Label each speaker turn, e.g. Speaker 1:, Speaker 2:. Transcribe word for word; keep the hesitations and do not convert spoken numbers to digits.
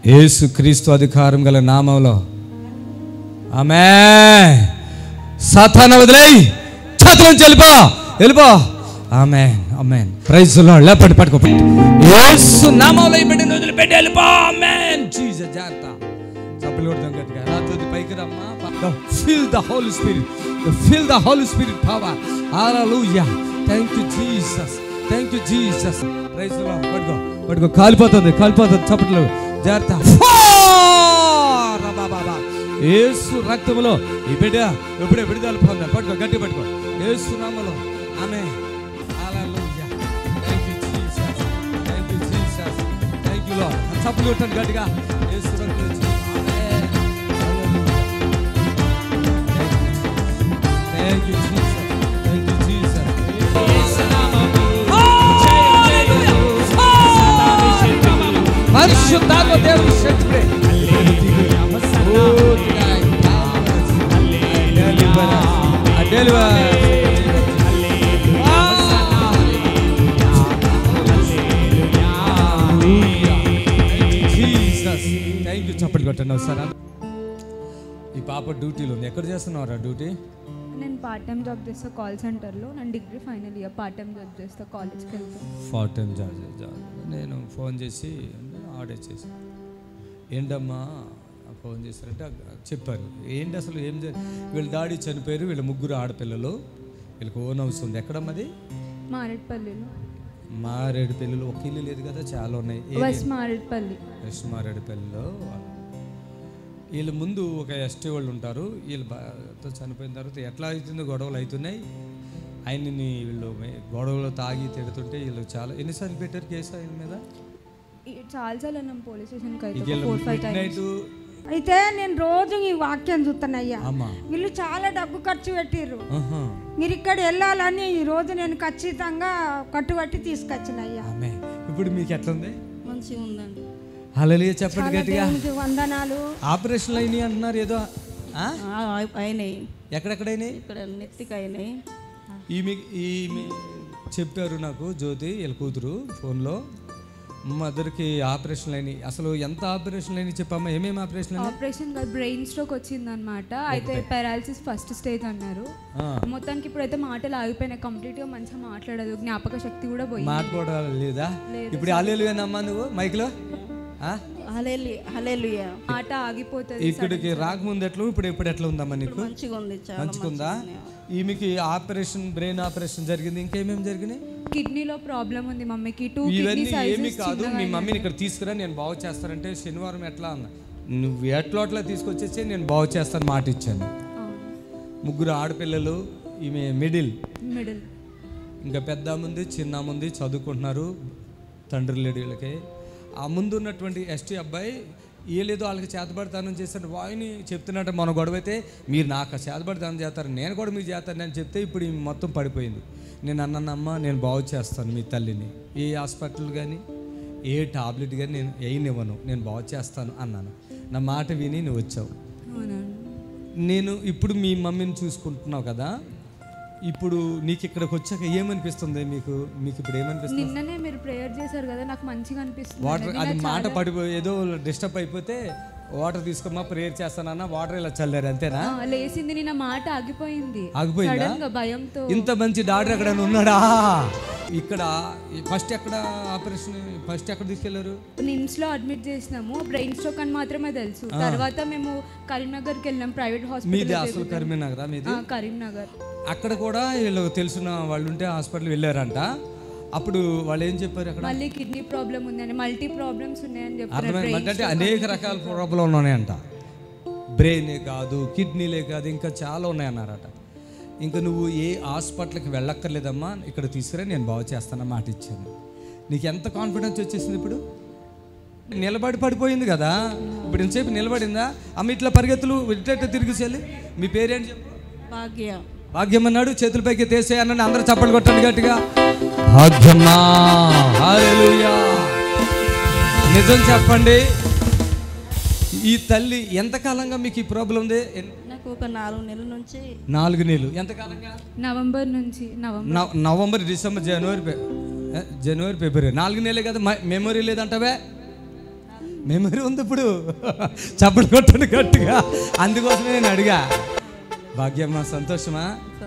Speaker 1: యేసు క్రీస్తు అధికారం గల నామంలో ఆమేన్. సాతాను వదిలేయ్, చేతులను వెళ్ళిపో వెళ్ళిపో. Amen amen. Praise the Lord. లేపండి, పట్టుకో. యేసు నామంలో ఈ బిడ్డను వదిలిపెట్టి వెళ్ళిపో. ఆమేన్. జీసస్ జాగ్రత్త. చప్పట్లు కొడతాం గట్టిగా. రాత్రి పైకి రమ్మా. Feel the holy spirit, feel the holy spirit power. Hallelujah. Thank you Jesus, thank you Jesus. Praise the Lord. పట్టుకో పట్టుకో. కాలిపోతుంది కాలిపోతుంది. చప్పట్లు జాగ్రత్త. యేసు రక్తములో ఈ బిడ్డ ఎప్పుడే విడుదల పొందాలి. పట్టుకో, గట్టి పట్టుకో. యేసు నామములో amen. Hallelujah. Thank you Jesus, thank you Jesus, thank you Lord. చప్పట్లు కొట్టండి గట్టిగా. యేసు రక్తములో amen. Thank you Jesus, thank you Jesus. Yesu నామములో పరిశుద్ధాత్మ దేవుని శక్తిపై చప్పట్లు కొట్టండి ఒకసారి. ఈ పాప డ్యూటీలో ఉంది. ఎక్కడ చేస్తున్నారా డ్యూటీ?
Speaker 2: నేను పార్ట్ టైం జాబ్ చేస్తా కాల్ సెంటర్లో. నేను degree final year. Part time job చేస్తా, కాలేజ్కి వెళ్తాను.
Speaker 1: పార్ట్ టైం జాబ్ జాబ్ నేను ఫోన్ చేసి ఆర్డర్ చేసి ఏంటమ్మా ఫోన్ చేశారంటే చెప్పారు. ఏంటి అసలు ఏం వీళ్ళ డాడీ చనిపోయారు, వీళ్ళ ముగ్గురు ఆడపిల్లలు, వీళ్ళకి ఓన్ హౌస్ ఉంది. ఎక్కడమ్మది?
Speaker 2: మారేడుపల్లిలో.
Speaker 1: మారేడుపల్లిలో ఒక ఇల్లు లేదు కదా, చాలా ఉన్నాయి.
Speaker 2: వెస్ట్ మారేడుపల్లి.
Speaker 1: వెస్ట్ మారేడుపల్లిలో వీళ్ళ ముందు ఒక ఎస్టీ వాళ్ళు ఉంటారు. వీళ్ళు బాగా చనిపోయిన తర్వాత ఎట్లా అవుతుందో గొడవలు అవుతున్నాయి. ఆయన్ని వీళ్ళు గొడవలు తాగి తిడుతుంటే వీళ్ళు చాలా ఎన్నిసార్లు పెట్టారు కేసు ఆయన మీద?
Speaker 2: చాలాసార్లు అన్నాం పోలీస్ స్టేషన్కి.
Speaker 3: అయితే నేను రోజు ఈ వాక్యం చూస్తానయ్యా. వీళ్ళు చాలా డబ్బు ఖర్చు పెట్టిర్రు. మీరు ఇక్కడ వెళ్ళాలని ఈ రోజు నేను ఖచ్చితంగా కట్టుబట్టి తీసుకొచ్చినయ్యా.
Speaker 1: ఇప్పుడు మీకు ఎట్లుంది?
Speaker 3: మంచిగా ఉందండి.
Speaker 1: హల్లెలూయా చెప్పండి గట్టిగా.
Speaker 3: వందనాలు.
Speaker 1: ఆపరేషన్లు అయినాయి అంటున్నారు ఏదో.
Speaker 3: అయినాయి.
Speaker 1: ఎక్కడెక్కడైనాయి?
Speaker 3: ఇక్కడ నెత్తికి అయినాయి.
Speaker 1: ఈమె ఈమె చెప్పారు నాకు, జ్యోతి వీళ్ళ కూతురు ఫోన్లో, మదర్కి ఆపరేషన్లు అయినాయి. అసలు ఎంత ఆపరేషన్లు అయినాయి చెప్పమ్మా. ఏమేమి ఆపరేషన్?
Speaker 2: ఆపరేషన్ బ్రెయిన్ స్ట్రోక్ వచ్చింది అనమాట. అయితే పారాలిసిస్ ఫస్ట్ స్టేజ్ అన్నారు. మొత్తానికి ఇప్పుడైతే మాటలు ఆగిపోయినాయి కంప్లీట్ గా. మంచిగా మాట్లాడదు, జ్ఞాపక శక్తి కూడా పోయింది.
Speaker 1: మాట్లాడాలి లేదా? ఇప్పుడు హల్లెలూయా నమ్మా నువ్వు మైక్లో.
Speaker 2: మాట ఆగిపోతుంది.
Speaker 1: ఇక్కడికి రాకముందు ఎట్లా, ఇప్పుడు ఇప్పుడు ఎట్లా ఉందమ్మా నీకు?
Speaker 3: మంచిగా ఉంది.
Speaker 1: మంచిగా ఉందా? ఈమెకి ఆపరేషన్, బ్రెయిన్ ఆపరేషన్ జరిగింది. ఇంకేమేమి జరిగినాయి?
Speaker 2: కిడ్నీలో ప్రాబ్లం ఉంది మమ్మీకి. టూ
Speaker 1: ఇవన్నీ ఏమి కాదు, మీ మమ్మీని ఇక్కడ తీసుకురా నేను బాగు చేస్తానంటే శనివారం ఎట్లా అన్న నువ్వు ఎట్లా అట్లా తీసుకొచ్చేసి నేను బాగు చేస్తాను మాట ఇచ్చాను. ముగ్గురు ఆడపిల్లలు, ఈమె మిడిల్
Speaker 2: మిడిల్
Speaker 1: ఇంకా పెద్ద ముందు చిన్న ముందు చదువుకుంటున్నారు. తండ్రి లేడు వీళ్ళకి. ఆ ముందు ఉన్నటువంటి ఎస్టీ అబ్బాయి ఏలేదో వాళ్ళకి చేతబడతానని చేశారు. వాయిని చెప్తున్నట్టు మన గొడవ అయితే మీరు నాకు చేతబడతానని చేస్తారు, నేను కూడా మీరు చేస్తాను అని చెప్తే ఇప్పుడు ఈ మొత్తం పడిపోయింది. నేను అన్నానమ్మా నేను బాగు చేస్తాను మీ తల్లిని, ఏ హాస్పిటల్ కానీ ఏ టాబ్లెట్ కానీ నేను వేయనివ్వను, నేను బాగు చేస్తాను అన్నాను. నా మాట విని నువ్వు వచ్చావు. నేను ఇప్పుడు మీ మమ్మీని చూసుకుంటున్నావు కదా, ఇప్పుడు నీకు ఇక్కడికి వచ్చాక ఏమనిపిస్తుంది మీకు? మీకు ఇప్పుడు ఏమనిపిస్తుంది?
Speaker 2: నిన్ననే మీరు ప్రేయర్ చేశారు కదా, నాకు మంచిగా అనిపిస్తుంది.
Speaker 1: వాటర్ అది మాట పడిపోయి ఏదో డిస్టర్బ్ అయిపోతే వాటర్ తీసుకోమా ప్రేయర్ చేస్తానన్నా వాటర్ ఇలా చల్లారు అంతేనా?
Speaker 2: లేసింది నిన్న, మాట ఆగిపోయింది.
Speaker 1: ఆగిపోయిందా?
Speaker 2: భయంతో.
Speaker 1: ఇంత మంచి డాక్టర్ ఎక్కడ ఉన్నాడా? ఇక్కడ ఫస్ట్ ఎక్కడ ఆపరేషన్ ఫస్ట్ ఎక్కడ తీసుకెళ్లారు?
Speaker 2: నిమ్స్ లో అడ్మిట్ చేసినాము. బ్రెయిన్ స్ట్రోక్ అని మాత్రమే తెలుసు. తర్వాత మేము కరీంనగర్కి వెళ్ళాం, ప్రైవేట్ హాస్పిటల్.
Speaker 1: మీది అసలు కరీంనగర్? మీది
Speaker 2: కరీంనగర్.
Speaker 1: అక్కడ కూడా వీళ్ళు తెలిసిన వాళ్ళు ఉంటే హాస్పిటల్ వెళ్ళారంట. అప్పుడు వాళ్ళు ఏం చెప్పారు? అక్కడ
Speaker 2: మళ్ళీ కిడ్నీ ప్రాబ్లం ఉందని, మల్టీ ప్రాబ్లమ్స్ ఉన్నాయని చెప్పారు.
Speaker 1: అంటే అనేక రకాల ప్రాబ్లం ఉన్నాయంట. బ్రెయినే కాదు, కిడ్నీలే కాదు, ఇంకా చాలా ఉన్నాయన్నారట. ఇంకా నువ్వు ఏ హాస్పిటల్కి వెళ్ళక్కర్లేదమ్మా, ఇక్కడ తీసుకురా నేను బాగు చేస్తానని మాట ఇచ్చాను. నీకు ఎంత కాన్ఫిడెన్స్ వచ్చేసింది? ఇప్పుడు నిలబడి పడిపోయింది కదా, ఇప్పుడు ఇంతసేపు నిలబడిందా? అమ్మ ఇట్లా పరిగెత్తులు ఇట్లా తిరిగి చెల్లి. మీ పేరేంటి చెప్పు?
Speaker 3: భాగ్య.
Speaker 1: భాగ్యం అన్నాడు. చేతులపైకి తీసేయన్నాడు. అందరూ చప్పట్లు కొట్టండి గట్టిగా. భాగ్యమా, హల్లెలూయా. నిజం చెప్పండి, ఈ తల్లి ఎంతకాలంగా మీకు ఈ ప్రాబ్లం ఉంది?
Speaker 3: నాకు ఒక నాలుగు నెలల నుంచి.
Speaker 1: నాలుగు నెలలు ఎంతకాలంగా?
Speaker 2: నవంబర్ నుంచి.
Speaker 1: నవంబర్, డిసెంబర్, జనవరి, జనవరి ఫిబ్రవరి నాలుగు నెలలే కదా. మెమొరీ లేదంటవే. మెమరీ ఉంది ఇప్పుడు. చప్పుడు కొట్టండి గట్టిగా. అందుకోసమే నేను అడిగా. భాగ్యమ్మా సంతోషమా?